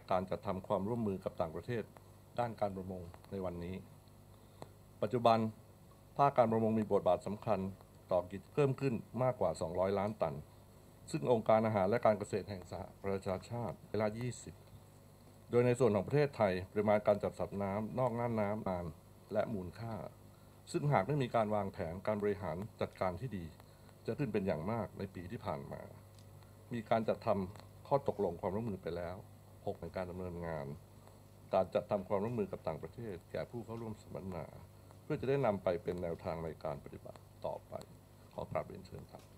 การจัดทำความร่วมมือกับต่างประเทศด้านการประมงในวันนี้ปัจจุบันภาคการประมงมีบทบาทสำคัญต่อกิจเพิ่มขึ้นมากกว่า200ล้านตันซึ่งองค์การอาหารและการเกษตรแห่งสหประชาชาติเวลา20โดยในส่วนของประเทศไทยปริมาณการจับสัตว์น้ำนอกน่านน้ำนานและมูลค่าซึ่งหากไม่มีการวางแผนการบริหารจัดการที่ดีจะขึ้นเป็นอย่างมากในปีที่ผ่านมามีการจัดทำข้อตกลงความร่วมมือไปแล้ว6ในการดำเนินงานการจัดทำความร่วมมือกับต่างประเทศแก่ผู้เข้าร่วมสัมมนาเพื่อจะได้นำไปเป็นแนวทางในการปฏิบัติต่อไปขอกราบเรียนเชิญครับ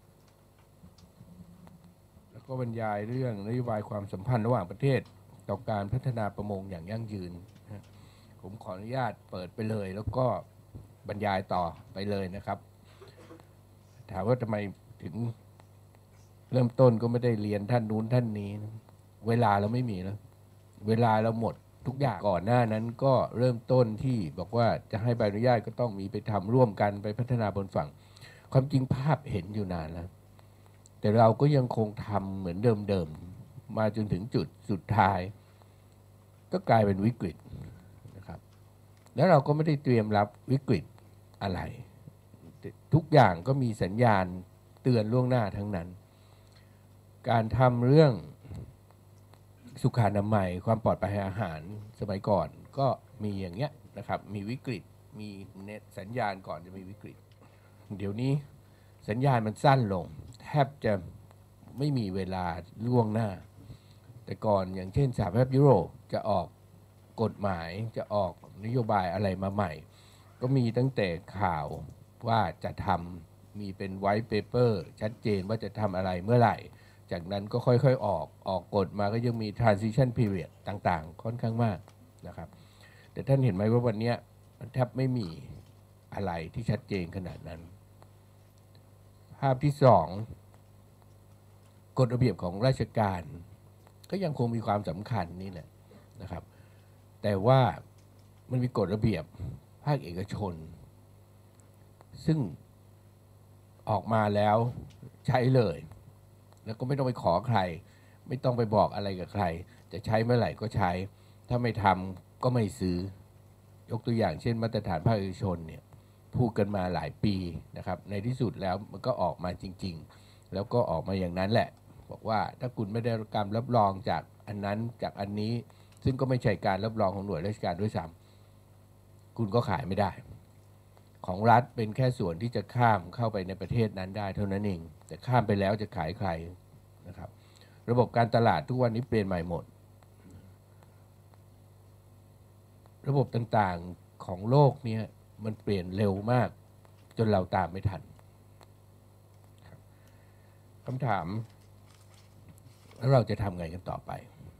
แล้วก็บรรยายเรื่องนโยบายความสัมพันธ์ระหว่างประเทศต่อการพัฒนาประมงอย่างยั่งยืนผมขออนุญาตเปิดไปเลยแล้วก็บรรยายต่อไปเลยนะครับถามว่าทำไมถึงเริ่มต้นก็ไม่ได้เรียนท่านนู้นท่านนี้เวลาเราไม่มีแล้วเวลาเราหมดทุกอย่างก่อนหน้านั้นก็เริ่มต้นที่บอกว่าจะให้ใบอนุญาตก็ต้องมีไปทำร่วมกันไปพัฒนาบนฝั่งความจริงภาพเห็นอยู่นานแล้วแต่เราก็ยังคงทำเหมือนเดิมๆมาจนถึงจุดสุดท้ายก็กลายเป็นวิกฤตนะครับแล้วเราก็ไม่ได้เตรียมรับวิกฤตอะไรทุกอย่างก็มีสัญญาณเตือนล่วงหน้าทั้งนั้นการทำเรื่องสุขอนามัยความปลอดภัยอาหารสมัยก่อนก็มีอย่างเงี้ยนะครับมีวิกฤตมีสัญญาณก่อนจะมีวิกฤตเดี๋ยวนี้สัญญาณมันสั้นลงแทบจะไม่มีเวลาล่วงหน้าแต่ก่อนอย่างเช่นสหภาพยุโรปจะออกกฎหมายจะออกนโยบายอะไรมาใหม่ก็มีตั้งแต่ข่าวว่าจะทำมีเป็นไวท์เปเปอร์ชัดเจนว่าจะทำอะไรเมื่อไหร่จากนั้นก็ค่อยๆออกกฎมาก็ยังมี transition period ต่างๆค่อนข้างมากนะครับแต่ท่านเห็นไหมว่าวันนี้มันแทบไม่มีอะไรที่ชัดเจนขนาดนั้นภาพที่2กฎระเบียบของราชการก็ยังคงมีความสำคัญนี่แหละนะครับแต่ว่ามันมีกฎระเบียบภาคเอกชนซึ่งออกมาแล้วใช้เลยแล้วก็ไม่ต้องไปขอใครไม่ต้องไปบอกอะไรกับใครจะใช้เมื่อไหร่ก็ใช้ถ้าไม่ทำก็ไม่ซื้อยกตัวอย่างเช่นมาตรฐานภาคเอกชนเนี่ยพูดกันมาหลายปีนะครับในที่สุดแล้วมันก็ออกมาจริงๆแล้วก็ออกมาอย่างนั้นแหละบอกว่าถ้าคุณไม่ได้การรับรองจากอันนั้นจากอันนี้ซึ่งก็ไม่ใช่การรับรองของหน่วยราชการด้วยซ้ำคุณก็ขายไม่ได้ของรัฐเป็นแค่ส่วนที่จะข้ามเข้าไปในประเทศนั้นได้เท่านั้นเองแต่ข้ามไปแล้วจะขายใครนะครับระบบการตลาดทุกวันนี้เปลี่ยนใหม่หมดระบบต่างๆของโลกนี้มันเปลี่ยนเร็วมากจนเราตามไม่ทันคำถามแล้วเราจะทำไงกันต่อไป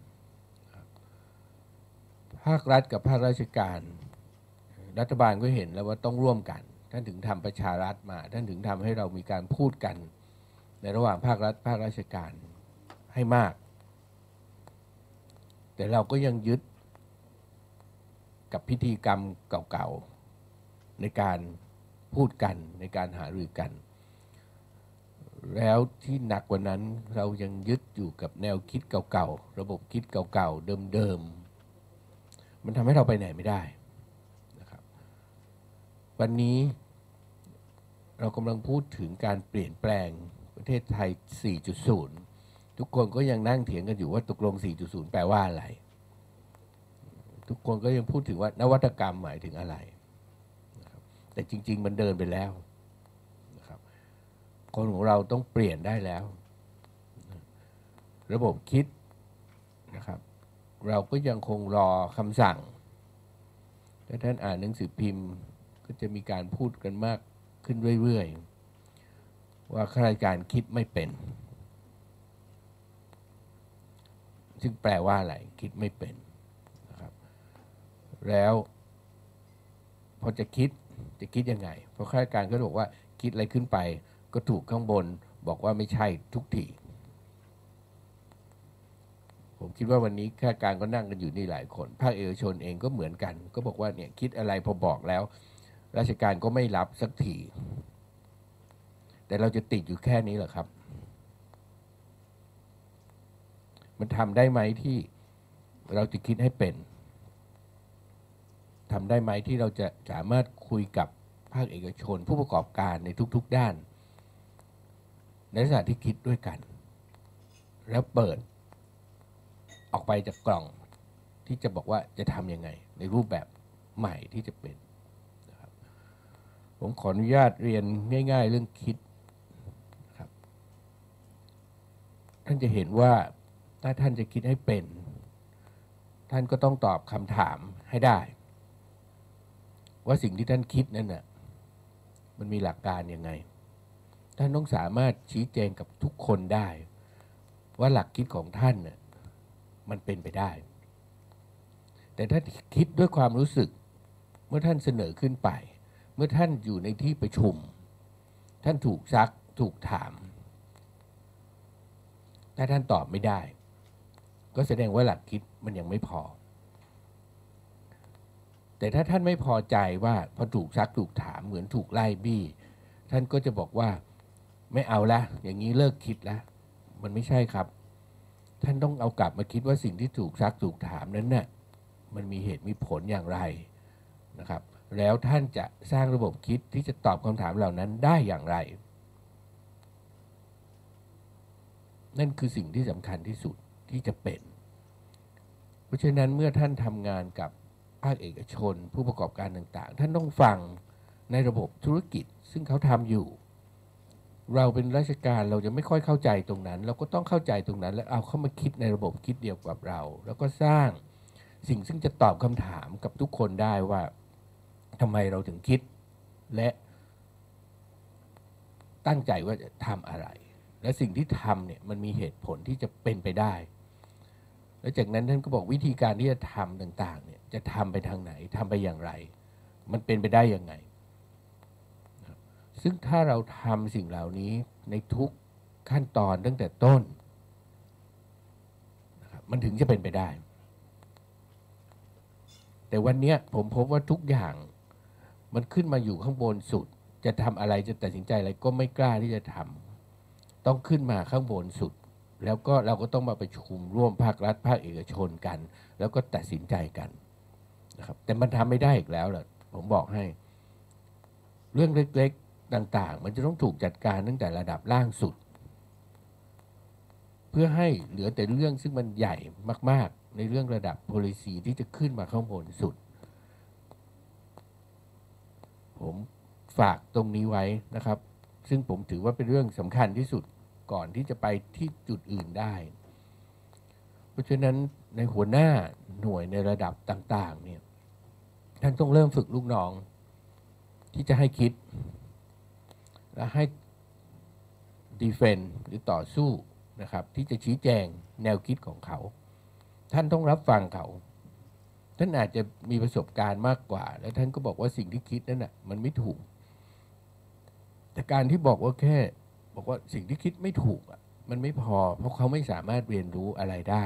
ภาครัฐกับภาคราชการรัฐบาลก็เห็นแล้วว่าต้องร่วมกันท่านถึงทำประชารัฐมาท่านถึงทำให้เรามีการพูดกันในระหว่างภาครัฐภาคราชการให้มากแต่เราก็ยังยึดกับพิธีกรรมเก่าๆในการพูดกันในการหารือกันแล้วที่หนักกว่านั้นเรายังยึดอยู่กับแนวคิดเก่าๆระบบคิดเก่าๆเดิมๆมันทำให้เราไปไหนไม่ได้นะครับวันนี้เรากำลังพูดถึงการเปลี่ยนแปลงประเทศไทย 4.0 ทุกคนก็ยังนั่งเถียงกันอยู่ว่าตกลง 4.0 แปลว่าอะไรทุกคนก็ยังพูดถึงว่านวัตกรรมหมายถึงอะไรนะครับแต่จริงๆมันเดินไปแล้วนะครับคนของเราต้องเปลี่ยนได้แล้วระบบคิดนะครับเราก็ยังคงรอคำสั่งถ้าท่านอ่านหนังสือพิมพ์ก็จะมีการพูดกันมากขึ้นเรื่อยๆว่าข้าราชการคิดไม่เป็นซึ่งแปลว่าอะไรคิดไม่เป็นนะครับแล้วพอจะคิดยังไงเพราะข้าราชการก็บอกว่าคิดอะไรขึ้นไปก็ถูกข้างบนบอกว่าไม่ใช่ทุกทีผมคิดว่าวันนี้ข้าราชการก็นั่งกันอยู่นี่หลายคนภาคเอกชนเองก็เหมือนกันก็บอกว่าเนี่ยคิดอะไรพอบอกแล้วราชการก็ไม่รับสักทีแต่เราจะติดอยู่แค่นี้เหรอครับมันทำได้ไหมที่เราจะคิดให้เป็นทำได้ไหมที่เราจะสามารถคุยกับภาคเอกชนผู้ประกอบการในทุกๆด้านในลักษณะที่คิดด้วยกันแล้วเปิดออกไปจากกล่องที่จะบอกว่าจะทำยังไงในรูปแบบใหม่ที่จะเป็นนะครับผมขออนุญาตเรียนง่ายๆเรื่องคิดนะครับท่านจะเห็นว่าถ้าท่านจะคิดให้เป็นท่านก็ต้องตอบคำถามให้ได้ว่าสิ่งที่ท่านคิดนั่นน่ะมันมีหลักการยังไงท่านต้องสามารถชี้แจงกับทุกคนได้ว่าหลักคิดของท่านน่ะมันเป็นไปได้แต่ถ้าคิดด้วยความรู้สึกเมื่อท่านเสนอขึ้นไปเมื่อท่านอยู่ในที่ประชุมท่านถูกซักถูกถามถ้าท่านตอบไม่ได้ก็แสดงว่าหลักคิดมันยังไม่พอแต่ถ้าท่านไม่พอใจว่าพอถูกซักถูกถามเหมือนถูกไล่บี้ท่านก็จะบอกว่าไม่เอาละอย่างนี้เลิกคิดละมันไม่ใช่ครับท่านต้องเอากลับมาคิดว่าสิ่งที่ถูกซักถูกถามนั้นน่ะมันมีเหตุมีผลอย่างไรนะครับแล้วท่านจะสร้างระบบคิดที่จะตอบคำถามเหล่านั้นได้อย่างไรนั่นคือสิ่งที่สำคัญที่สุดที่จะเป็นเพราะฉะนั้นเมื่อท่านทำงานกับภาคเอกชนผู้ประกอบการต่างๆท่านต้องฟังในระบบธุรกิจซึ่งเขาทำอยู่เราเป็นราชการเราจะไม่ค่อยเข้าใจตรงนั้นเราก็ต้องเข้าใจตรงนั้นแล้วเอาเข้ามาคิดในระบบคิดเดียวกับเราแล้วก็สร้างสิ่งซึ่งจะตอบคำถามกับทุกคนได้ว่าทำไมเราถึงคิดและตั้งใจว่าจะทำอะไรและสิ่งที่ทำเนี่ยมันมีเหตุผลที่จะเป็นไปได้แล้วจากนั้นท่านก็บอกวิธีการที่จะทำต่างๆเนี่ยจะทำไปทางไหนทำไปอย่างไรมันเป็นไปได้ยังไงซึ่งถ้าเราทำสิ่งเหล่านี้ในทุกขั้นตอนตั้งแต่ต้นนะครับมันถึงจะเป็นไปได้แต่วันนี้ผมพบว่าทุกอย่างมันขึ้นมาอยู่ข้างบนสุดจะทำอะไรจะตัดสินใจอะไรก็ไม่กล้าที่จะทำต้องขึ้นมาข้างบนสุดแล้วก็เราก็ต้องมาประชุมร่วมภาครัฐภาคเอกชนกันแล้วก็ตัดสินใจกันนะครับแต่มันทำไม่ได้อีกแล้วล่ะผมบอกให้เรื่องเล็กๆต่างๆมันจะต้องถูกจัดการตั้งแต่ระดับล่างสุดเพื่อให้เหลือแต่เรื่องซึ่งมันใหญ่มากๆในเรื่องระดับ policy ที่จะขึ้นมาข้างบนสุดผมฝากตรงนี้ไว้นะครับซึ่งผมถือว่าเป็นเรื่องสำคัญที่สุดก่อนที่จะไปที่จุดอื่นได้เพราะฉะนั้นในหัวหน้าหน่วยในระดับต่างๆเนี่ยท่านต้องเริ่มฝึกลูกน้องที่จะให้คิดและให้ defend หรือต่อสู้นะครับที่จะชี้แจงแนวคิดของเขาท่านต้องรับฟังเขาท่านอาจจะมีประสบการณ์มากกว่าแล้วท่านก็บอกว่าสิ่งที่คิดนั้นน่ะมันไม่ถูกแต่การที่บอกว่าแค่บอกว่าสิ่งที่คิดไม่ถูกอ่ะมันไม่พอเพราะเขาไม่สามารถเรียนรู้อะไรได้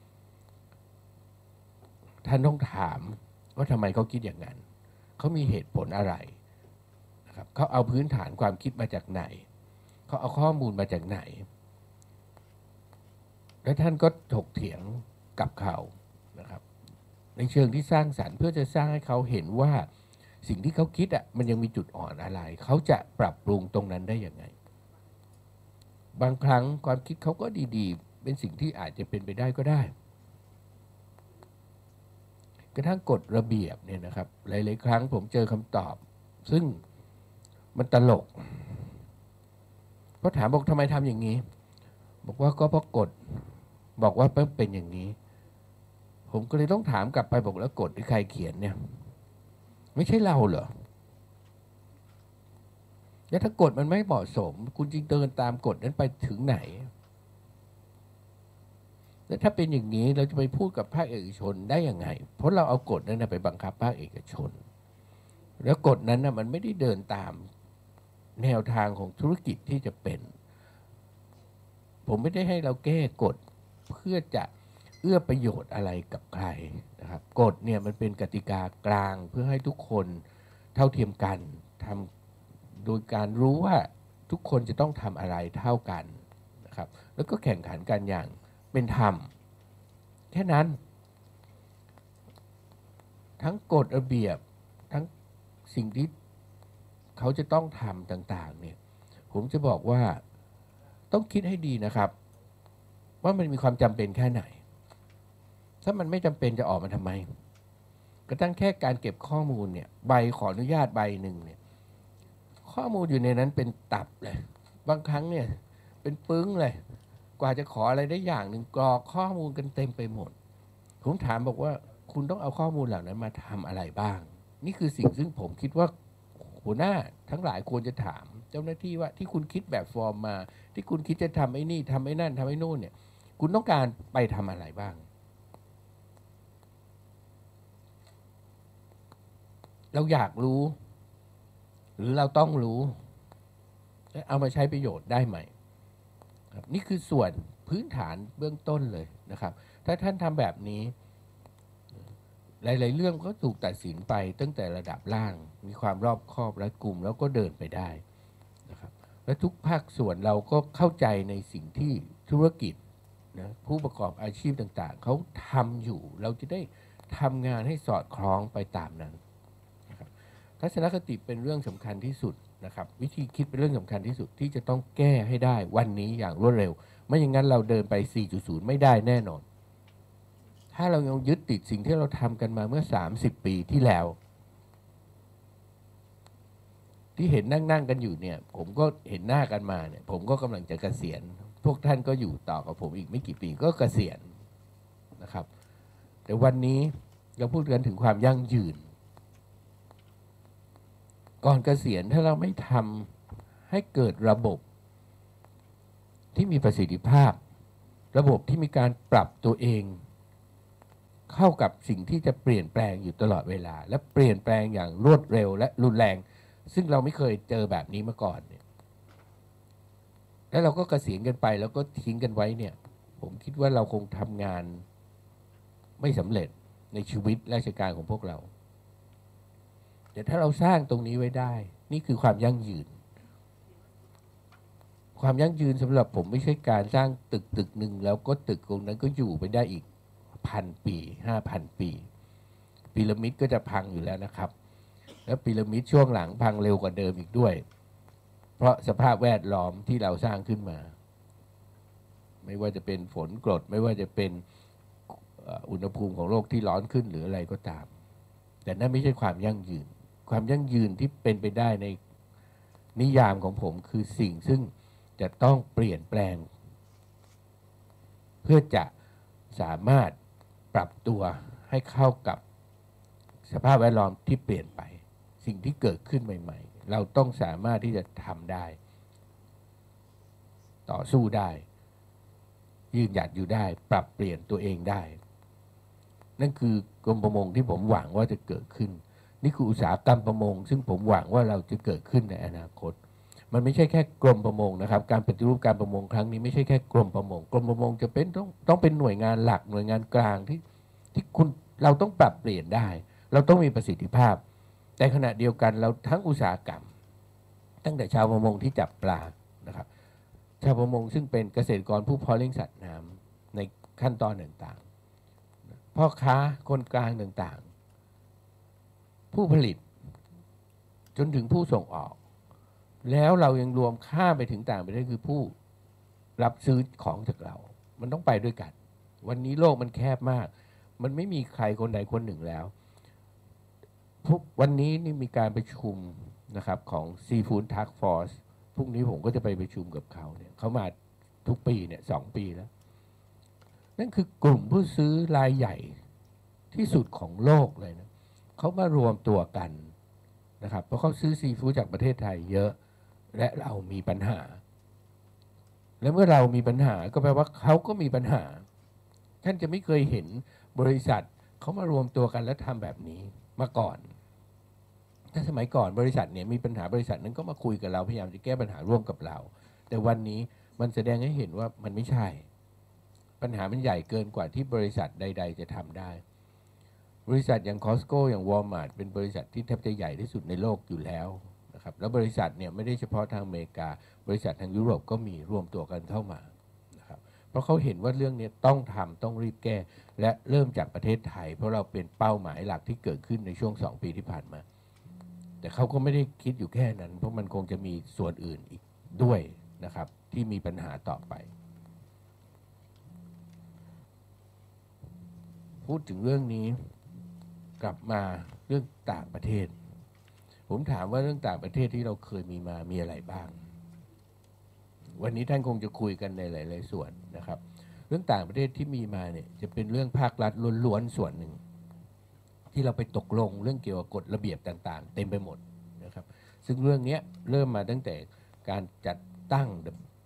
ท่านต้องถามว่าทำไมเขาคิดอย่างนั้นเขามีเหตุผลอะไรนะครับเขาเอาพื้นฐานความคิดมาจากไหนเขาเอาข้อมูลมาจากไหนแล้วท่านก็ถกเถียงกับเขานะครับในเชิงที่สร้างสรรค์เพื่อจะสร้างให้เขาเห็นว่าสิ่งที่เขาคิดอ่ะมันยังมีจุดอ่อนอะไรเขาจะปรับปรุงตรงนั้นได้ยังไงบางครั้งความคิดเขาก็ดีๆเป็นสิ่งที่อาจจะเป็นไปได้ก็ได้กระทั่งกฎระเบียบเนี่ยนะครับหลายๆครั้งผมเจอคำตอบซึ่งมันตลกเพราะถามบอกทำไมทำอย่างนี้บอกว่าก็เพราะกฎบอกว่าเป็นอย่างนี้ผมก็เลยต้องถามกลับไปบอกแล้วกฎที่ใครเขียนเนี่ยไม่ใช่เราเหรอแล้วถ้ากฎมันไม่เหมาะสมคุณจริงเดินตามกฎนั้นไปถึงไหนแล้วถ้าเป็นอย่างนี้เราจะไปพูดกับภาคเอกชนได้ยังไงเพราะเราเอากฎนั้นไปบังคับภาคเอกชนแล้วกฎนั้นนะมันไม่ได้เดินตามแนวทางของธุรกิจที่จะเป็นผมไม่ได้ให้เราแก้กฎเพื่อจะเอื้อประโยชน์อะไรกับใครนะครับกฎเนี่ยมันเป็นกติกากลางเพื่อให้ทุกคนเท่าเทียมกันทำโดยการรู้ว่าทุกคนจะต้องทำอะไรเท่ากันนะครับแล้วก็แข่งขันกันอย่างเป็นธรรมแค่นั้นทั้งกฎระเบียบทั้งสิ่งที่เขาจะต้องทำต่างๆเนี่ยผมจะบอกว่าต้องคิดให้ดีนะครับว่ามันมีความจำเป็นแค่ไหนถ้ามันไม่จำเป็นจะออกมาทำไมกระทั่งแค่การเก็บข้อมูลเนี่ยใบขออนุญาตใบหนึ่งเนี่ยข้อมูลอยู่ในนั้นเป็นตับเลยบางครั้งเนี่ยเป็นปึ้งเลยกว่าจะขออะไรได้อย่างหนึ่งกรอกข้อมูลกันเต็มไปหมดผมถามบอกว่าคุณต้องเอาข้อมูลเหล่านั้นมาทำอะไรบ้างนี่คือสิ่งซึ่งผมคิดว่าหัวหน้าทั้งหลายควรจะถามเจ้าหน้าที่ว่าที่คุณคิดแบบฟอร์มมาที่คุณคิดจะทำไอ้นี่ทำไอ้นั่นทำไอ้นู่นเนี่ยคุณต้องการไปทำอะไรบ้างเราอยากรู้หรือเราต้องรู้และเอามาใช้ประโยชน์ได้ไหมครับนี่คือส่วนพื้นฐานเบื้องต้นเลยนะครับถ้าท่านทำแบบนี้หลายๆเรื่องก็ถูกตัดสินไปตั้งแต่ระดับล่างมีความรอบคอบและกลุ่มแล้วก็เดินไปได้นะครับและทุกภาคส่วนเราก็เข้าใจในสิ่งที่ธุรกิจนะผู้ประกอบอาชีพต่างๆเขาทำอยู่เราจะได้ทำงานให้สอดคล้องไปตามนั้นนะครับทัศนคติเป็นเรื่องสำคัญที่สุดนะครับวิธีคิดเป็นเรื่องสำคัญที่สุดที่จะต้องแก้ให้ได้วันนี้อย่างรวดเร็วไม่อย่างนั้นเราเดินไป 4.0 ไม่ได้แน่นอนถ้าเรายังยึดติดสิ่งที่เราทำกันมาเมื่อ30 ปีที่แล้วที่เห็นนั่งกันอยู่เนี่ยผมก็เห็นหน้ากันมาเนี่ยผมก็กำลังจะเกษียณพวกท่านก็อยู่ต่อกับผมอีกไม่กี่ปีก็เกษียณนะครับแต่วันนี้เราพูดกันถึงความยั่งยืนก่อนเกษียณถ้าเราไม่ทำให้เกิดระบบที่มีประสิทธิภาพระบบที่มีการปรับตัวเองเข้ากับสิ่งที่จะเปลี่ยนแปลงอยู่ตลอดเวลาและเปลี่ยนแปลงอย่างรวดเร็วและรุนแรงซึ่งเราไม่เคยเจอแบบนี้มาก่อนเนี่ยแล้วเราก็เกษียณกันไปแล้วก็ทิ้งกันไว้เนี่ยผมคิดว่าเราคงทำงานไม่สำเร็จในชีวิตราชการของพวกเราแต่ถ้าเราสร้างตรงนี้ไว้ได้นี่คือความยั่งยืนความยั่งยืนสำหรับผมไม่ใช่การสร้างตึกหนึ่งแล้วก็ตึกตรงนั้นก็อยู่ไปได้อีก1,000 ปี 5,000 ปีพีระมิดก็จะพังอยู่แล้วนะครับแล้วพีระมิดช่วงหลังพังเร็วกว่าเดิมอีกด้วยเพราะสภาพแวดล้อมที่เราสร้างขึ้นมาไม่ว่าจะเป็นฝนกรดไม่ว่าจะเป็นอุณหภูมิของโลกที่ร้อนขึ้นหรืออะไรก็ตามแต่นั่นไม่ใช่ความยั่งยืนความยั่งยืนที่เป็นไปได้ในนิยามของผมคือสิ่งซึ่งจะต้องเปลี่ยนแปลงเพื่อจะสามารถปรับตัวให้เข้ากับสภาพแวดล้อมที่เปลี่ยนไปสิ่งที่เกิดขึ้นใหม่ๆเราต้องสามารถที่จะทำได้ต่อสู้ได้ยืนหยัดอยู่ได้ปรับเปลี่ยนตัวเองได้นั่นคือกรมประมงที่ผมหวังว่าจะเกิดขึ้นนี่คืออุตสาหกรรมประมงซึ่งผมหวังว่าเราจะเกิดขึ้นในอนาคตมันไม่ใช่แค่กรมประมงนะครับการปฏิรูปการประมงครั้งนี้ไม่ใช่แค่กรมประมงกรมประมงจะเป็นต้องเป็นหน่วยงานหลักหน่วยงานกลางที่คุณเราต้องปรับเปลี่ยนได้เราต้องมีประสิทธิภาพแต่ขณะเดียวกันเราทั้งอุตสาหกรรมตั้งแต่ชาวประมงที่จับปลานะครับชาวประมงซึ่งเป็นเกษตรกรผู้เพาะเลี้ยงสัตว์น้ำในขั้นตอนต่างๆพ่อค้าคนกลางต่างๆผู้ผลิตจนถึงผู้ส่งออกแล้วเรายังรวมข้ามไปถึงต่างประเทศคือผู้รับซื้อของจากเรามันต้องไปด้วยกันวันนี้โลกมันแคบมากมันไม่มีใครคนใดคนหนึ่งแล้ววันนี้นี่มีการประชุมนะครับของ Seafood Task Force พรุ่งนี้ผมก็จะไปประชุมกับเขาเนี่ยเขามาทุกปีเนี่ย2 ปีแล้วนั่นคือกลุ่มผู้ซื้อรายใหญ่ที่สุดของโลกเลยนะเขามารวมตัวกันนะครับเพราะเขาซื้อซีฟู้ดจากประเทศไทยเยอะและเรามีปัญหาและเมื่อเรามีปัญหาก็แปลว่าเขาก็มีปัญหาท่านจะไม่เคยเห็นบริษัทเขามารวมตัวกันและทำแบบนี้มาก่อนถ้าสมัยก่อนบริษัทเนี่ยมีปัญหาบริษัทนั้นก็มาคุยกับเราพยายามจะแก้ปัญหาร่วมกับเราแต่วันนี้มันแสดงให้เห็นว่ามันไม่ใช่ปัญหามันใหญ่เกินกว่าที่บริษัทใดๆจะทำได้บริษัทอย่าง Costco อย่าง Walmart เป็นบริษัทที่แทบจะใหญ่ที่สุดในโลกอยู่แล้วนะครับแล้วบริษัทเนี่ยไม่ได้เฉพาะทางอเมริกาบริษัททางยุโรปก็มีรวมตัวกันเข้ามานะครับเพราะเขาเห็นว่าเรื่องนี้ต้องทำต้องรีบแก้และเริ่มจากประเทศไทยเพราะเราเป็นเป้าหมายหลักที่เกิดขึ้นในช่วง2 ปีที่ผ่านมาแต่เขาก็ไม่ได้คิดอยู่แค่นั้นเพราะมันคงจะมีส่วนอื่นอีกด้วยนะครับที่มีปัญหาต่อไปพูดถึงเรื่องนี้กลับมาเรื่องต่างประเทศผมถามว่าเรื่องต่างประเทศที่เราเคยมีมามีอะไรบ้างวันนี้ท่านคงจะคุยกันในหลายๆส่วนนะครับเรื่องต่างประเทศที่มีมาเนี่ยจะเป็นเรื่องภาครัฐล้วนๆส่วนหนึ่งที่เราไปตกลงเรื่องเกี่ยวกับกฎระเบียบต่างๆเต็มไปหมดนะครับซึ่งเรื่องนี้เริ่มมาตั้งแต่การจัดตั้ง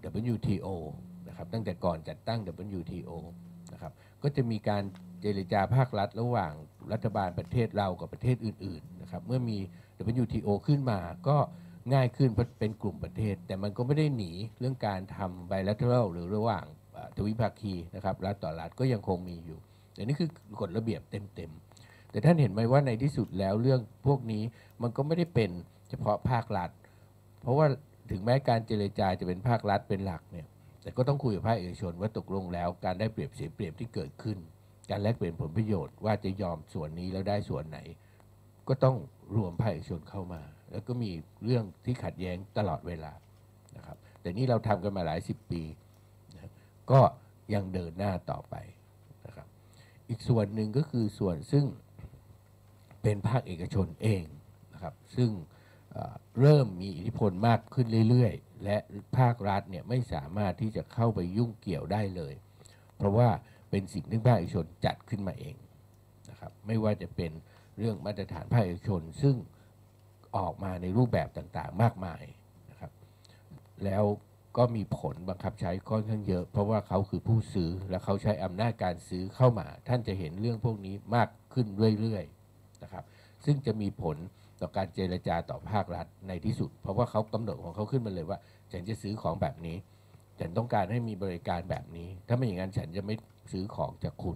WTO นะครับตั้งแต่ก่อนจัดตั้ง WTO นะครับก็จะมีการเจรจาภาครัฐระหว่างรัฐบาลประเทศเรากับประเทศอื่นๆนะครับเมื่อมี WTO ขึ้นมาก็ง่ายขึ้นเพราะเป็นกลุ่มประเทศแต่มันก็ไม่ได้หนีเรื่องการทำ bilateral หรือระหว่างทวิภาคีนะครับรัฐต่อรัฐก็ยังคงมีอยู่แต่นี่คือกฎระเบียบเต็มๆแต่ท่านเห็นไหมว่าในที่สุดแล้วเรื่องพวกนี้มันก็ไม่ได้เป็นเฉพาะภาครัฐเพราะว่าถึงแม้การเจรจาจะเป็นภาครัฐเป็นหลักเนี่ยแต่ก็ต้องคุยกับภาคเอกชนว่าตกลงแล้วการได้เปรียบเสียเปรียบที่เกิดขึ้นการแลกเปลี่ยนผลประโยชน์ว่าจะยอมส่วนนี้แล้วได้ส่วนไหนก็ต้องรวมภาคเอกชนเข้ามาแล้วก็มีเรื่องที่ขัดแย้งตลอดเวลานะครับแต่นี่เราทำกันมาหลาย10 ปีนะก็ยังเดินหน้าต่อไปนะครับอีกส่วนหนึ่งก็คือส่วนซึ่งเป็นภาคเอกชนเองนะครับซึ่งเริ่มมีอิทธิพลมากขึ้นเรื่อยๆและภาครัฐเนี่ยไม่สามารถที่จะเข้าไปยุ่งเกี่ยวได้เลยเพราะว่าเป็นสิ่งที่ภาคเอกชนจัดขึ้นมาเองนะครับไม่ว่าจะเป็นเรื่องมาตรฐานภาคเอกชนซึ่งออกมาในรูปแบบต่างๆมากมายนะครับแล้วก็มีผลบังคับใช้ค่อนข้างเยอะเพราะว่าเขาคือผู้ซื้อและเขาใช้อำนาจการซื้อเข้ามาท่านจะเห็นเรื่องพวกนี้มากขึ้นเรื่อยๆนะครับซึ่งจะมีผลต่อการเจรจาต่อภาครัฐในที่สุดเพราะว่าเขากำหนดของเขาขึ้นมาเลยว่าฉันจะซื้อของแบบนี้ฉันต้องการให้มีบริการแบบนี้ถ้าไม่อย่างนั้นฉันจะไม่ซื้อของจากคุณ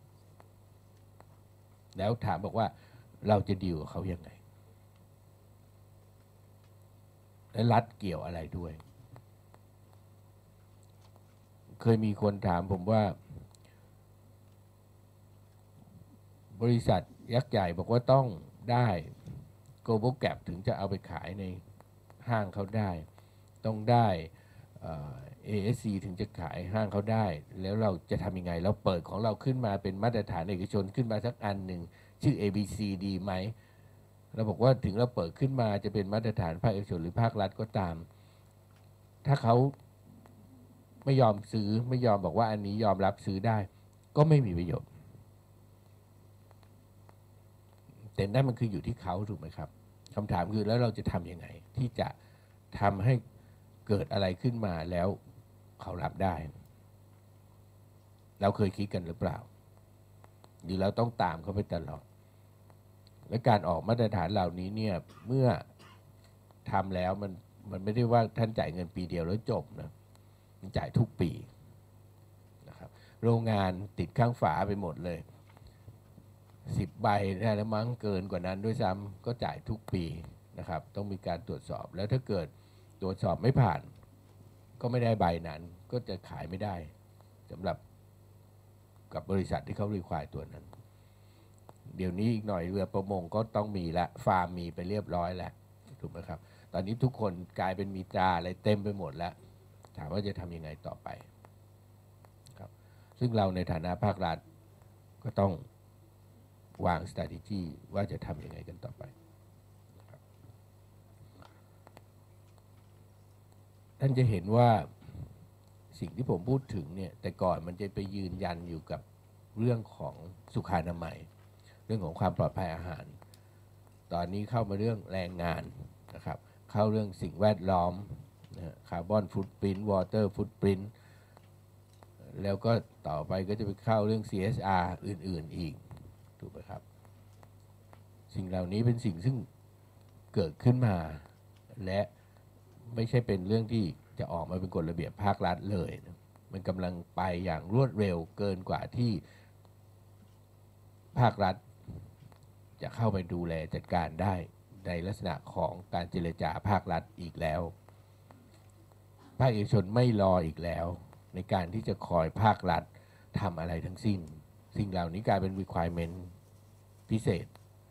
แล้วถามบอกว่าเราจะดีลกับเขายังไงและรัฐเกี่ยวอะไรด้วยเคยมีคนถามผมว่าบริษัทยักษ์ใหญ่บอกว่าต้องได้ Global Gap ถึงจะเอาไปขายในห้างเขาได้ต้องได้ASC ถึงจะขายห้างเขาได้แล้วเราจะทำยังไงเราเปิดของเราขึ้นมาเป็นมาตรฐานเอกชนขึ้นมาสักอันหนึ่งชื่อ ABC ดีไหมเราบอกว่าถึงเราเปิดขึ้นมาจะเป็นมาตรฐานภาคเอกชนหรือภาครัฐก็ตามถ้าเขาไม่ยอมซื้อไม่ยอมบอกว่าอันนี้ยอมรับซื้อได้ก็ไม่มีประโยชน์แต่นั่นมันคืออยู่ที่เขาถูกไหมครับคำถามคือแล้วเราจะทำยังไงที่จะทำให้เกิดอะไรขึ้นมาแล้วเขารับได้เราเคยคิดกันหรือเปล่าหรือเราต้องตามเขาไปตลอดและการออกมาตรฐานเหล่านี้เนี่ยเมื่อทำแล้วมันไม่ได้ว่าท่านจ่ายเงินปีเดียวแล้วจบนะมันจ่ายทุกปีนะครับโรงงานติดข้างฝาไปหมดเลย10 ใบได้แล้วมั้งเกินกว่านั้นด้วยซ้ำก็จ่ายทุกปีนะครับต้องมีการตรวจสอบแล้วถ้าเกิดตรวจสอบไม่ผ่านก็ไม่ได้ใบนั้นก็จะขายไม่ได้สำหรับกับบริษัทที่เขารีควายตัวนั้นเดี๋ยวนี้อีกหน่อยเรือประมงก็ต้องมีละฟาร์มมีไปเรียบร้อยแล้วถูกไหมครับตอนนี้ทุกคนกลายเป็นมีตราอะไรเต็มไปหมดแล้วถามว่าจะทำยังไงต่อไปครับซึ่งเราในฐานะภาครัฐก็ต้องวาง strategy ว่าจะทำยังไงกันต่อไปท่านจะเห็นว่าสิ่งที่ผมพูดถึงเนี่ยแต่ก่อนมันจะไปยืนยันอยู่กับเรื่องของสุขอนามัยเรื่องของความปลอดภัยอาหารตอนนี้เข้ามาเรื่องแรงงานนะครับเข้าเรื่องสิ่งแวดล้อมคาร์บอนฟุตปรินท์วอเตอร์ฟุตปรินท์แล้วก็ต่อไปก็จะไปเข้าเรื่อง CSR อื่นๆอีกถูกไหมครับสิ่งเหล่านี้เป็นสิ่งซึ่งเกิดขึ้นมาและไม่ใช่เป็นเรื่องที่จะออกมาเป็นกฎระเบียบภาครัฐเลยนะมันกำลังไปอย่างรวดเร็วเกินกว่าที่ภาครัฐจะเข้าไปดูแลจัดการได้ในลักษณะของการเจรจาภาครัฐอีกแล้วภาคเอกชนไม่รออีกแล้วในการที่จะคอยภาครัฐทำอะไรทั้งสิ้นสิ่งเหล่านี้กลายเป็น requirement พิเศษ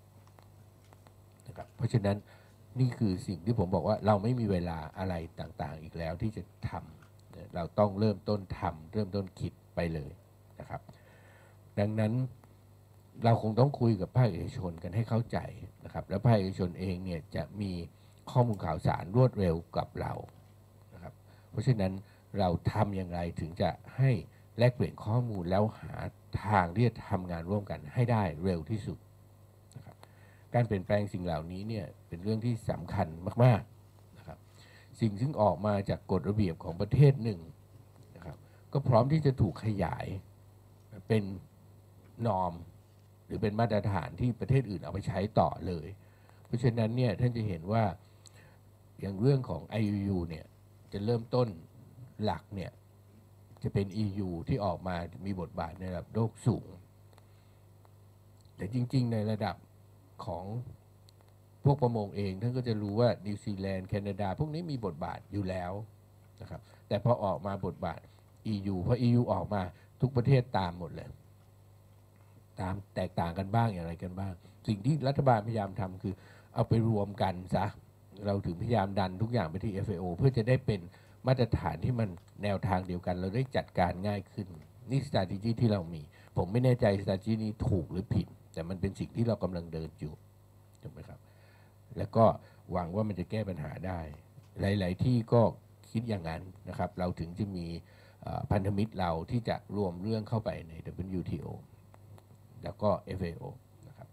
นะครับเพราะฉะนั้นนี่คือสิ่งที่ผมบอกว่าเราไม่มีเวลาอะไรต่างๆอีกแล้วที่จะทำเราต้องเริ่มต้นทำเริ่มต้นคิดไปเลยนะครับดังนั้นเราคงต้องคุยกับภาคเอกชนกันให้เข้าใจนะครับแล้วภาคเอกชนเองเนี่ยจะมีข้อมูลข่าวสารรวดเร็วกับเรานะครับเพราะฉะนั้นเราทำอย่างไรถึงจะให้แลกเปลี่ยนข้อมูลแล้วหาทางที่จะทำงานร่วมกันให้ได้เร็วที่สุดนะครับการเปลี่ยนแปลงสิ่งเหล่านี้เนี่ยเป็นเรื่องที่สำคัญมากๆนะครับสิ่งซึ่งออกมาจากกฎระเบียบของประเทศหนึ่งนะครับก็พร้อมที่จะถูกขยายเป็นนอร์มหรือเป็นมาตรฐานที่ประเทศอื่นเอาไปใช้ต่อเลยเพราะฉะนั้นเนี่ยท่านจะเห็นว่าอย่างเรื่องของ IUU เนี่ยจะเริ่มต้นหลักเนี่ยจะเป็น EU ที่ออกมามีบทบาทในระดับโลกสูงแต่จริงๆในระดับของพวกประมงเองท่านก็จะรู้ว่านิวซีแลนด์แคนาดาพวกนี้มีบทบาทอยู่แล้วนะครับแต่พอออกมาบทบาท EU พอ EU ออกมาทุกประเทศตามหมดเลยตามแตกต่างกันบ้างอย่างไรกันบ้างสิ่งที่รัฐบาลพยายามทำคือเอาไปรวมกันซะเราถึงพยายามดันทุกอย่างไปที่ FAO เพื่อจะได้เป็นมาตรฐานที่มันแนวทางเดียวกันเราได้จัดการง่ายขึ้นนี่ strategy ที่เรามีผมไม่แน่ใจ strategy นี้ถูกหรือผิดแต่มันเป็นสิ่งที่เรากำลังเดินอยู่ถูกไหมครับแล้วก็หวังว่ามันจะแก้ปัญหาได้หลายๆที่ก็คิดอย่างนั้นนะครับเราถึงจะมีพันธมิตรเราที่จะรวมเรื่องเข้าไปใน WTO แล้วก็ FAO นะครับ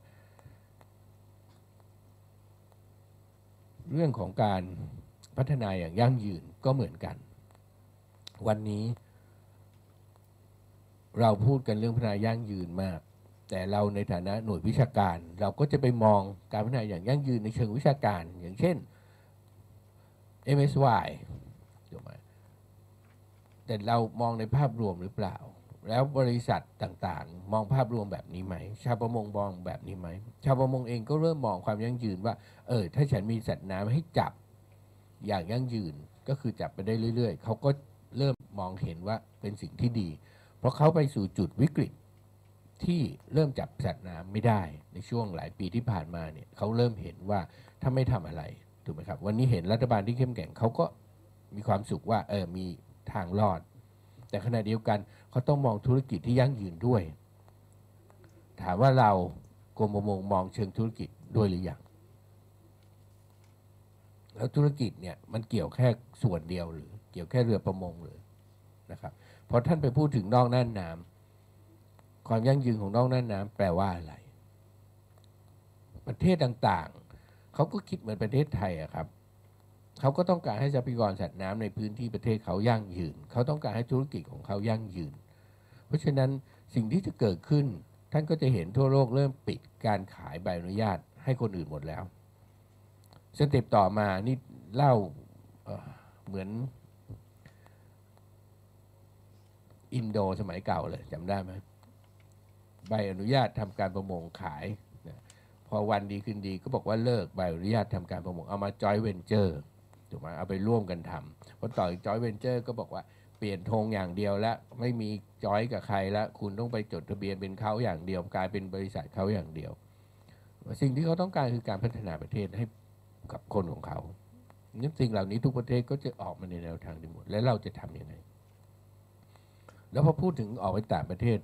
เรื่องของการพัฒนาอย่างยั่งยืนก็เหมือนกันวันนี้เราพูดกันเรื่องพัฒนายั่งยืนมากแต่เราในฐานะหน่วยวิชาการเราก็จะไปมองการพัฒนาอย่างยั่งยืนในเชิงวิชาการอย่างเช่น MSY ถูกไหมแต่เรามองในภาพรวมหรือเปล่าแล้วบริษัทต่างๆมองภาพรวมแบบนี้ไหมชาวประมงมองแบบนี้ไหมชาวประมงเองก็เริ่มมองความยั่งยืนว่าถ้าฉันมีสัตว์น้ำให้จับอย่างยั่งยืนก็คือจับไปได้เรื่อยๆเขาก็เริ่มมองเห็นว่าเป็นสิ่งที่ดีเพราะเขาไปสู่จุดวิกฤตที่เริ่มจับสัตว์น้ำไม่ได้ในช่วงหลายปีที่ผ่านมาเนี่ยเขาเริ่มเห็นว่าถ้าไม่ทำอะไรถูกไหมครับวันนี้เห็นรัฐบาลที่เข้มแข็งเขาก็มีความสุขว่ามีทางรอดแต่ขณะเดียวกันเขาต้องมองธุรกิจที่ยั่งยืนด้วยถามว่าเรากรมประมงมองเชิงธุรกิจด้วยหรือยังแล้วธุรกิจเนี่ยมันเกี่ยวแค่ส่วนเดียวหรือเกี่ยวแค่เรือประมงหรือนะครับพอท่านไปพูดถึงนอกน่านน้ำความยั่งยืนของนอกน่านน้ำแปลว่าอะไรประเทศต่างๆเขาก็คิดเหมือนประเทศไทยอะครับเขาก็ต้องการให้ทรัพยากรสัตว์น้ำในพื้นที่ประเทศเขายั่งยืนเขาต้องการให้ธุรกิจของเขายั่งยืนเพราะฉะนั้นสิ่งที่จะเกิดขึ้นท่านก็จะเห็นทั่วโลกเริ่มปิดการขายใบอนุญาตให้คนอื่นหมดแล้วสเต็ปต่อมานี่เล่าเหมือนอินโดสมัยเก่าเลยจำได้ไหมใบอนุญาตทำการประมงขายนะพอวันดีคืนดีก็บอกว่าเลิกใบอนุญาตทำการประมงเอามาจอยเวนเจอร์ถูกไหมเอาไปร่วมกันทำพอต่อจอยเวนเจอร์ก็บอกว่าเปลี่ยนธงอย่างเดียวแล้วไม่มีจอยกับใครแล้วคุณต้องไปจดทะเบียนเป็นเขาอย่างเดียวกลายเป็นบริษัทเขาอย่างเดียวสิ่งที่เขาต้องการคือการพัฒนาประเทศให้กับคนของเขานี่สิ่งเหล่านี้ทุกประเทศก็จะออกมาในแนวทางดีหมดแล้วเราจะทำยังไงแล้วพอพูดถึงออกไปต่างประเทศ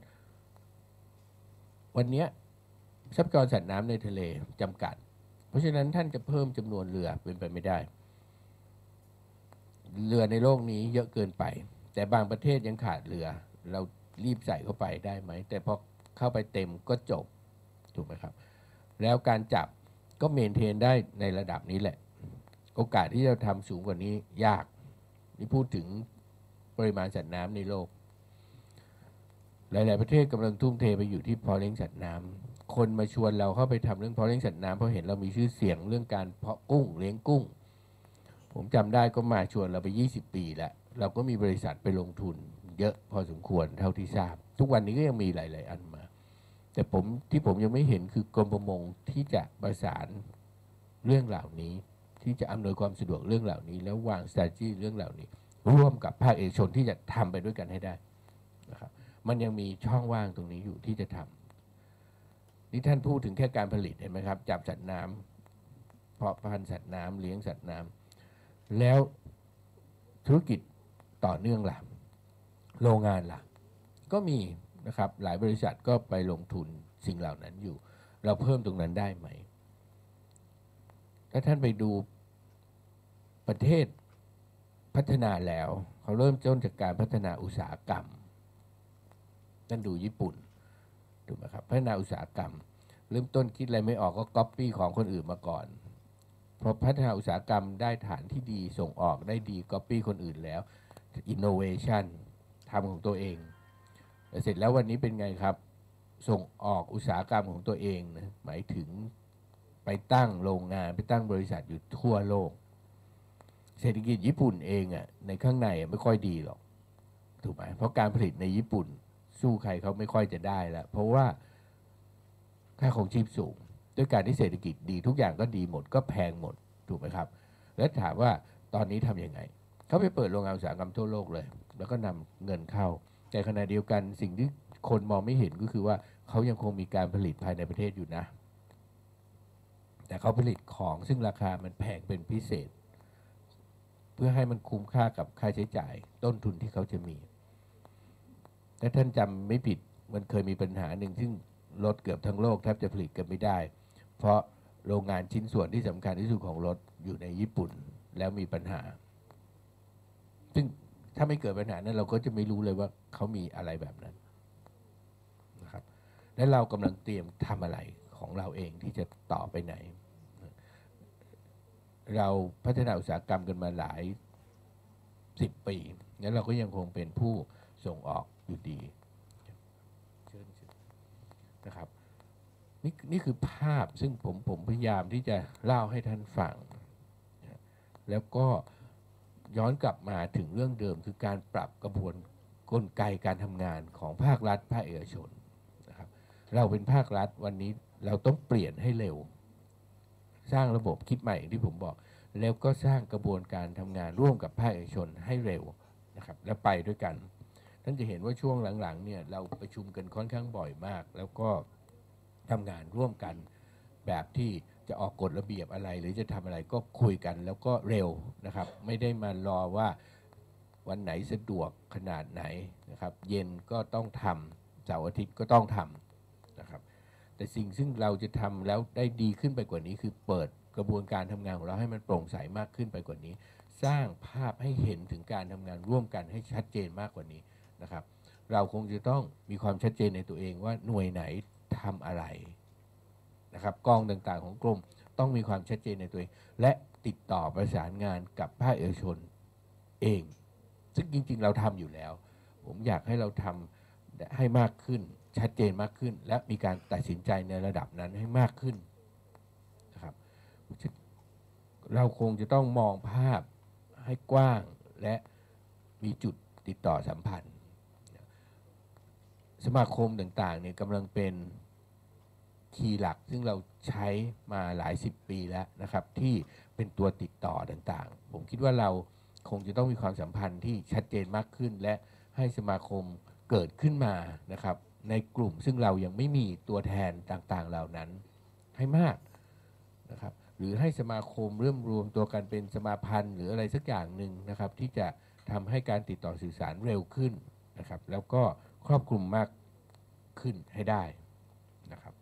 วันนี้ทรัพยากรสัตว์น้ำในทะเลจำกัดเพราะฉะนั้นท่านจะเพิ่มจำนวนเรือเป็นไปไม่ได้เรือในโลกนี้เยอะเกินไปแต่บางประเทศยังขาดเรือเรารีบใส่เข้าไปได้ไหมแต่พอเข้าไปเต็มก็จบถูกไหมครับแล้วการจับก็เมนเทนได้ในระดับนี้แหละโอกาสที่จะทำสูงกว่านี้ยากนี่พูดถึงปริมาณสัตว์น้ำในโลกหลายๆประเทศกำลังทุ่มเทไปอยู่ที่เพาะเลี้ยงสัตว์น้ำคนมาชวนเราเข้าไปทำเรื่องเพาะเลี้ยงสัตว์น้ำเพราะเห็นเรามีชื่อเสียงเรื่องการเพาะกุ้งเลี้ยงกุ้งผมจำได้ก็มาชวนเราไป20 ปีแล้วเราก็มีบริษัทไปลงทุนเยอะพอสมควรเท่าที่ทราบทุกวันนี้ก็ยังมีหลายๆอันมาแต่ที่ผมยังไม่เห็นคือกรมประมงที่จะประสานเรื่องเหล่านี้ที่จะอำนวยความสะดวกเรื่องเหล่านี้แล้ววาง strategy เรื่องเหล่านี้ร่วมกับภาคเอกชนที่จะทำไปด้วยกันให้ได้นะครับมันยังมีช่องว่างตรงนี้อยู่ที่จะทำนี่ท่านพูดถึงแค่การผลิตเห็นไหมครับจับสัตว์น้ำเพาะพันธุ์สัตว์น้ำเลี้ยงสัตว์น้ำแล้วธุรกิจต่อเนื่องล่ะโรงงานล่ะก็มีนะครับหลายบริษัทก็ไปลงทุนสิ่งเหล่านั้นอยู่เราเพิ่มตรงนั้นได้ไหมถ้าท่านไปดูประเทศพัฒนาแล้วเขาเริ่มต้นจากการพัฒนาอุตสาหกรรมท่านดูญี่ปุ่นถูกไหมครับพัฒนาอุตสาหกรรมเริ่มต้นคิดอะไรไม่ออกก็ก๊อปปี้ของคนอื่นมาก่อนพอพัฒนาอุตสาหกรรมได้ฐานที่ดีส่งออกได้ดีก๊อปปี้คนอื่นแล้วอินโนเวชันทำของตัวเองเสร็จแล้ววันนี้เป็นไงครับส่งออกอุตสาหกรรมของตัวเองนะหมายถึงไปตั้งโรงงานไปตั้งบริษัทอยู่ทั่วโลกเศรษฐกิจญี่ปุ่นเองอ่ะในข้างในไม่ค่อยดีหรอกถูกไหมเพราะการผลิตในญี่ปุ่นสู้ใครเขาไม่ค่อยจะได้แล้วเพราะว่าค่าของชีพสูงด้วยการที่เศรษฐกิจดีทุกอย่างก็ดีหมดก็แพงหมดถูกไหมครับแล้วถามว่าตอนนี้ทำยังไงเขาไปเปิดโรงงานอุตสาหกรรมทั่วโลกเลยแล้วก็นำเงินเข้าแต่ขณะเดียวกันสิ่งที่คนมองไม่เห็นก็คือว่าเขายังคงมีการผลิตภายในประเทศอยู่นะแต่เขาผลิตของซึ่งราคามันแพงเป็นพิเศษเพื่อให้มันคุ้มค่ากับค่าใช้จ่ายต้นทุนที่เขาจะมีถ้าท่านจำไม่ผิดมันเคยมีปัญหาหนึ่งซึ่งรถเกือบทั้งโลกแทบจะผลิตกันไม่ได้เพราะโรงงานชิ้นส่วนที่สำคัญที่สุดของรถอยู่ในญี่ปุ่นแล้วมีปัญหาซึ่งถ้าไม่เกิดปัญหานั้นเราก็จะไม่รู้เลยว่าเขามีอะไรแบบนั้นนะครับและเรากำลังเตรียมทำอะไรของเราเองที่จะต่อไปไหนเราพัฒนาอุตสาหกรรมกันมาหลาย10 ปีแล้วเราก็ยังคงเป็นผู้ส่งออกอยู่ดีนะครับนี่คือภาพซึ่งผมพยายามที่จะเล่าให้ท่านฟังแล้วก็ย้อนกลับมาถึงเรื่องเดิมคือการปรับกระบวนกลไกการทำงานของภาครัฐภาคเอกชนนะครับเราเป็นภาครัฐวันนี้เราต้องเปลี่ยนให้เร็วสร้างระบบคิดใหม่อย่างที่ผมบอกแล้วก็สร้างกระบวนการทำงานร่วมกับภาคเอกชนให้เร็วนะครับและไปด้วยกันท่านจะเห็นว่าช่วงหลังๆเนี่ยเราประชุมกันค่อนข้างบ่อยมากแล้วก็ทำงานร่วมกันแบบที่จะออกกฎระเบียบอะไรหรือจะทำอะไรก็คุยกันแล้วก็เร็วนะครับไม่ได้มารอว่าวันไหนสะดวกขนาดไหนนะครับเย็นก็ต้องทำเสาร์อาทิตย์ก็ต้องทำนะครับแต่สิ่งซึ่งเราจะทำแล้วได้ดีขึ้นไปกว่านี้คือเปิดกระบวนการทำงานของเราให้มันโปร่งใสมากขึ้นไปกว่านี้สร้างภาพให้เห็นถึงการทำงานร่วมกันให้ชัดเจนมากกว่านี้นะครับเราคงจะต้องมีความชัดเจนในตัวเองว่าหน่วยไหนทำอะไรนะครับกองต่างๆของกรมต้องมีความชัดเจนในตัวเองและติดต่อประสานงานกับภาคเอกชนเองซึ่งจริงๆเราทำอยู่แล้วผมอยากให้เราทำให้มากขึ้นชัดเจนมากขึ้นและมีการตัดสินใจในระดับนั้นให้มากขึ้นนะครับเราคงจะต้องมองภาพให้กว้างและมีจุดติดต่อสัมพันธ์สมาคมต่างๆเนี่ยกำลังเป็นคีย์หลักซึ่งเราใช้มาหลาย10 ปีแล้วนะครับที่เป็นตัวติดต่อต่างๆผมคิดว่าเราคงจะต้องมีความสัมพันธ์ที่ชัดเจนมากขึ้นและให้สมาคมเกิดขึ้นมานะครับในกลุ่มซึ่งเรายังไม่มีตัวแทนต่างๆเหล่านั้นให้มากนะครับหรือให้สมาคมเริ่มรวมตัวกันเป็นสมาพันธ์หรืออะไรสักอย่างหนึ่งนะครับที่จะทำให้การติดต่อสื่อสารเร็วขึ้นนะครับแล้วก็ครอบคลุมมากขึ้นให้ได้นะครับ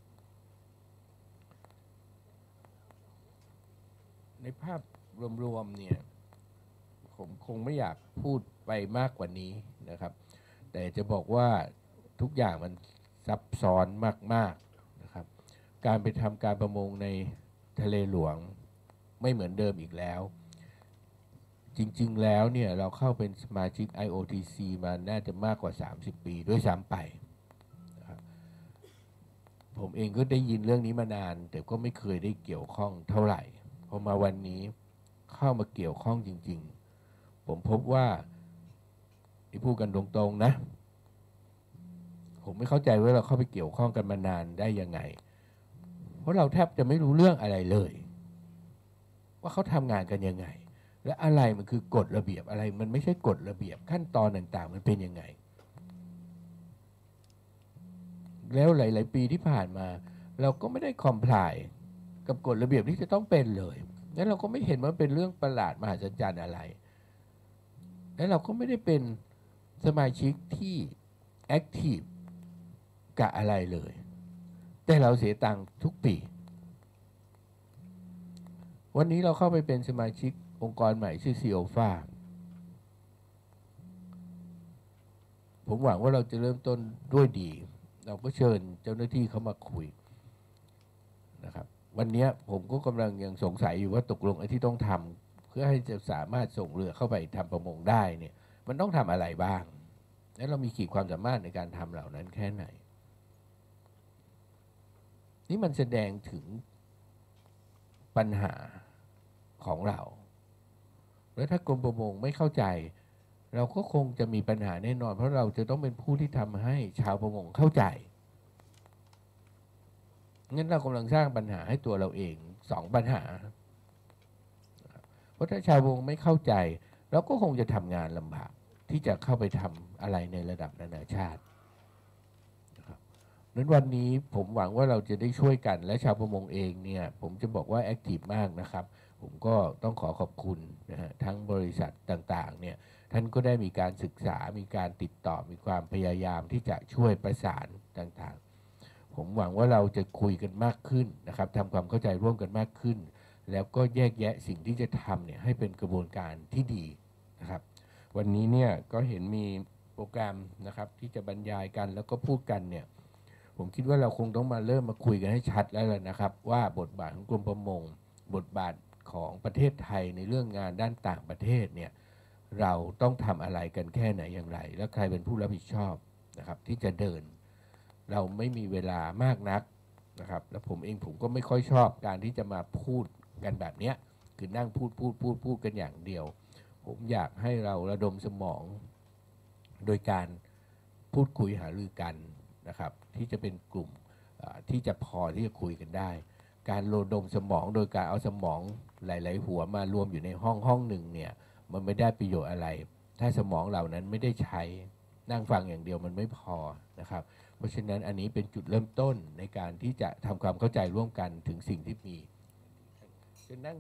ในภาพรวมๆเนี่ยผมคงไม่อยากพูดไปมากกว่านี้นะครับแต่จะบอกว่าทุกอย่างมันซับซ้อนมากๆนะครับการไปทำการประมงในทะเลหลวงไม่เหมือนเดิมอีกแล้วจริงๆแล้วเนี่ยเราเข้าเป็นสมาชิก IOTC มาน่าจะมากกว่า30 ปีด้วยซ้ำไปนะครับผมเองก็ได้ยินเรื่องนี้มานานแต่ก็ไม่เคยได้เกี่ยวข้องเท่าไหร่พอมาวันนี้เข้ามาเกี่ยวข้องจริงๆผมพบว่าที่พูดกันตรงๆนะผมไม่เข้าใจว่าเราเข้าไปเกี่ยวข้องกันมานานได้ยังไงเพราะเราแทบจะไม่รู้เรื่องอะไรเลยว่าเขาทำงานกันยังไงและอะไรมันคือกฎระเบียบอะไรมันไม่ใช่กฎระเบียบขั้นตอนต่างๆมันเป็นยังไงแล้วหลายๆปีที่ผ่านมาเราก็ไม่ได้คอมพลายกับกฎระเบียบที่จะต้องเป็นเลยแล้วเราก็ไม่เห็นว่าเป็นเรื่องประหลาดมหัศจรรย์อะไรและเราก็ไม่ได้เป็นสมาชิกที่แอคทีฟกับอะไรเลยแต่เราเสียตังค์ทุกปีวันนี้เราเข้าไปเป็นสมาชิกองค์กรใหม่ชื่อซีโอฟาผมหวังว่าเราจะเริ่มต้นด้วยดีเราก็เชิญเจ้าหน้าที่เขามาคุยนะครับวันนี้ผมก็กำลังยังสงสัยอยู่ว่าตกลงไอ้ที่ต้องทำเพื่อให้จะสามารถส่งเรือเข้าไปทำประมงได้เนี่ยมันต้องทำอะไรบ้างและเรามีขีดความสามารถในการทำเหล่านั้นแค่ไหนนี่มันแสดงถึงปัญหาของเราแล้วถ้ากรมประมงไม่เข้าใจเราก็คงจะมีปัญหาแน่นอนเพราะเราจะต้องเป็นผู้ที่ทำให้ชาวประมงเข้าใจงั้นเรากำลังสร้างปัญหาให้ตัวเราเอง2 ปัญหาเพราะถ้าชาวประมงไม่เข้าใจเราก็คงจะทำงานลำบากที่จะเข้าไปทำอะไรในระดับนานาชาตินั้นวันนี้ผมหวังว่าเราจะได้ช่วยกันและชาวประมงเองเนี่ยผมจะบอกว่าแอคทีฟมากนะครับผมก็ต้องขอขอบคุณนะฮะทั้งบริษัทต่างๆเนี่ยท่านก็ได้มีการศึกษามีการติดต่อมีความพยายามที่จะช่วยประสานต่างๆผมหวังว่าเราจะคุยกันมากขึ้นนะครับทำความเข้าใจร่วมกันมากขึ้นแล้วก็แยกแยะสิ่งที่จะทำเนี่ยให้เป็นกระบวนการที่ดีนะครับวันนี้เนี่ยก็เห็นมีโปรแกรมนะครับที่จะบรรยายกันแล้วก็พูดกันเนี่ยผมคิดว่าเราคงต้องมาเริ่มมาคุยกันให้ชัดแล้วนะครับว่าบทบาทของกรมประมงบทบาทของประเทศไทยในเรื่องงานด้านต่างประเทศเนี่ยเราต้องทำอะไรกันแค่ไหนอย่างไรและใครเป็นผู้รับผิดชอบนะครับที่จะเดินเราไม่มีเวลามากนักนะครับแล้วผมก็ไม่ค่อยชอบการที่จะมาพูดกันแบบนี้คือนั่งพูดกันอย่างเดียวผมอยากให้เราระดมสมองโดยการพูดคุยหารือกันนะครับที่จะเป็นกลุ่มที่จะพอที่จะคุยกันได้การระดมสมองโดยการเอาสมองหลายๆหัวมารวมอยู่ในห้องหนึ่งเนี่ยมันไม่ได้ประโยชน์อะไรถ้าสมองเหล่านั้นไม่ได้ใช้นั่งฟังอย่างเดียวมันไม่พอนะครับเพราะฉะนั้นอันนี้เป็นจุดเริ่มต้นในการที่จะทำความเข้าใจร่วมกันถึงสิ่งที่มีจะนั่ง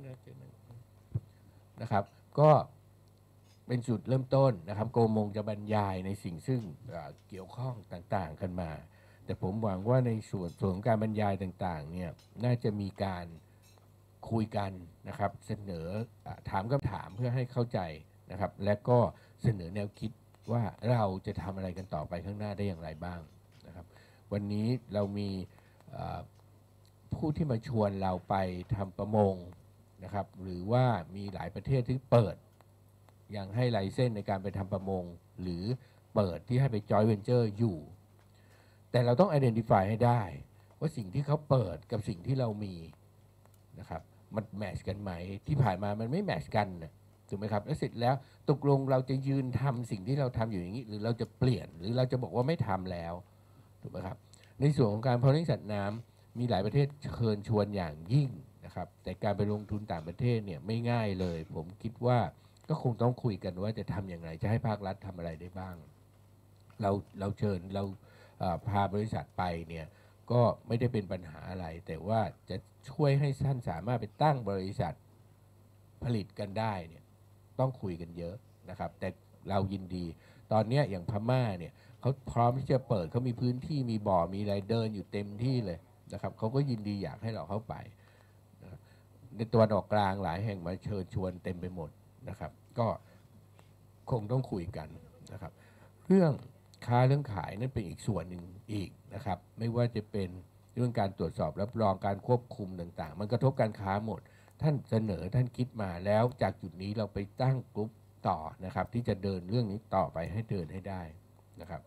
นะครับก็เป็นจุดเริ่มต้นนะครับโกมงจะบรรยายในสิ่งซึ่งเกี่ยวข้องต่างๆกันมาแต่ผมหวังว่าในส่วนของการบรรยายต่างๆเนี่ยน่าจะมีการคุยกันนะครับเสนอถามคำถามเพื่อให้เข้าใจนะครับและก็เสนอแนวคิดว่าเราจะทำอะไรกันต่อไปข้างหน้าได้อย่างไรบ้างนะครับวันนี้เรามีผู้ที่มาชวนเราไปทำประมงนะครับหรือว่ามีหลายประเทศที่เปิดยังให้ไลเซนส์ในการไปทำประมงหรือเปิดที่ให้ไปจอยเวนเจอร์อยู่แต่เราต้อง identify ให้ได้ว่าสิ่งที่เขาเปิดกับสิ่งที่เรามีนะครับมันแมทช์กันไหมที่ผ่านมามันไม่แมทช์กันนะถูกไหมครับแล้วเสร็จแล้วตกลงเราจะยืนทำสิ่งที่เราทำอยู่อย่างนี้หรือเราจะเปลี่ยนหรือเราจะบอกว่าไม่ทำแล้วถูกไหมครับในส่วนของการเพาะเลี้ยงสัตว์น้ำมีหลายประเทศเชิญชวนอย่างยิ่งนะครับแต่การไปลงทุนต่างประเทศเนี่ยไม่ง่ายเลยผมคิดว่าก็คงต้องคุยกันว่าจะทำอย่างไรจะให้ภาครัฐทำอะไรได้บ้างเราเชิญเราพาบริษัทไปเนี่ยก็ไม่ได้เป็นปัญหาอะไรแต่ว่าจะช่วยให้ท่านสามารถไปตั้งบริษัทผลิตกันได้เนี่ยต้องคุยกันเยอะนะครับแต่เรายินดีตอนนี้อย่างพม่าเนี่ยเขาพร้อมที่จะเปิดเขามีพื้นที่มีบ่อมีอะไรเดินอยู่เต็มที่เลยนะครับเขาก็ยินดีอยากให้เราเข้าไปในตะวันออกกลางหลายแห่งมาเชิญชวนเต็มไปหมดนะครับก็คงต้องคุยกันนะครับเรื่องค้าเรื่องขายนั่นเป็นอีกส่วนหนึ่งอีกนะครับไม่ว่าจะเป็นเรื่องการตรวจสอบรับรองการควบคุมต่างๆมันกระทบการค้าหมดท่านเสนอท่านคิดมาแล้วจากจุดนี้เราไปตั้งกลุ่มต่อนะครับที่จะเดินเรื่องนี้ต่อไปให้เดินให้ได้นะครับ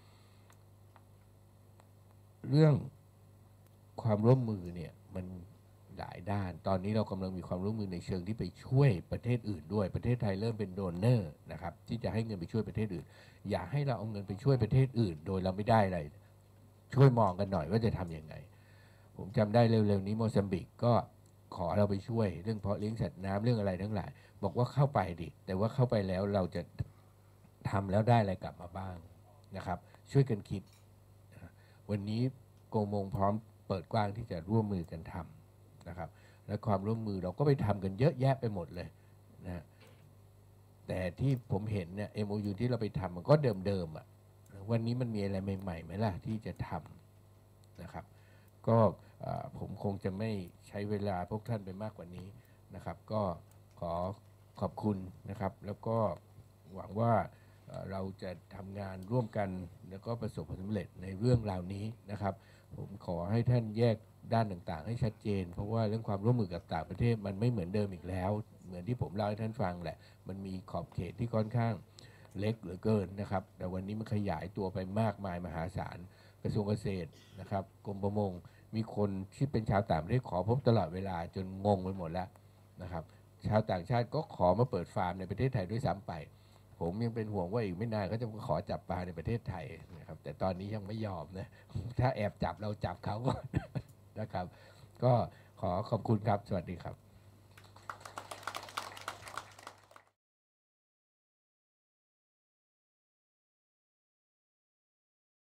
เรื่องความร่วมมือเนี่ยมันหลายด้านตอนนี้เรากำลังมีความร่วมมือในเชิงที่ไปช่วยประเทศอื่นด้วยประเทศไทยเริ่มเป็นโดเนอร์นะครับที่จะให้เงินไปช่วยประเทศอื่นอย่าให้เราเอาเงินไปช่วยประเทศอื่นโดยเราไม่ได้อะไรช่วยมองกันหน่อยว่าจะทำยังไงผมจำได้เร็วๆนี้โมซัมบิกก็ขอเราไปช่วยเรื่องเพาะเลี้ยงสัตว์น้ำเรื่องอะไรทั้งหลายบอกว่าเข้าไปดิแต่ว่าเข้าไปแล้วเราจะทำแล้วได้อะไรกลับมาบ้างนะครับช่วยกันคิดนะวันนี้โกมงพร้อมเปิดกว้างที่จะร่วมมือกันทำนะครับและความร่วมมือเราก็ไปทำกันเยอะแยะไปหมดเลยนะแต่ที่ผมเห็นเนี่ย MOU ที่เราไปทำมันก็เดิมๆอ่ะวันนี้มันมีอะไรใหม่ๆไหมล่ะที่จะทำนะครับก็ผมคงจะไม่ใช้เวลาพวกท่านไปมากกว่านี้นะครับก็ขอขอบคุณนะครับแล้วก็หวังว่าเราจะทำงานร่วมกันแล้วก็ประสบผลสำเร็จในเรื่องราวนี้นะครับผมขอให้ท่านแยกด้านต่างๆให้ชัดเจนเพราะว่าเรื่องความร่วมมือกับต่างประเทศมันไม่เหมือนเดิมอีกแล้วเหมือนที่ผมเล่าให้ท่านฟังแหละมันมีขอบเขตที่ค่อนข้างเล็กเหลือเกินนะครับแต่วันนี้มันขยายตัวไปมากมายมหาศาลกระทรวงเกษตรนะครับกรมประมงมีคนที่เป็นชาวต่างประเทศขอพบตลอดเวลาจนงงไปหมดแล้วนะครับชาวต่างชาติก็ขอมาเปิดฟาร์มในประเทศไทยด้วยซ้ำไปผมยังเป็นห่วงว่าอีกไม่นานเขาจะขอจับปลาในประเทศไทยนะครับแต่ตอนนี้ยังไม่ยอมนะถ้าแอบจับเราจับเขาก่อนนะครับก็ขอขอบคุณครับสวัสดีครับ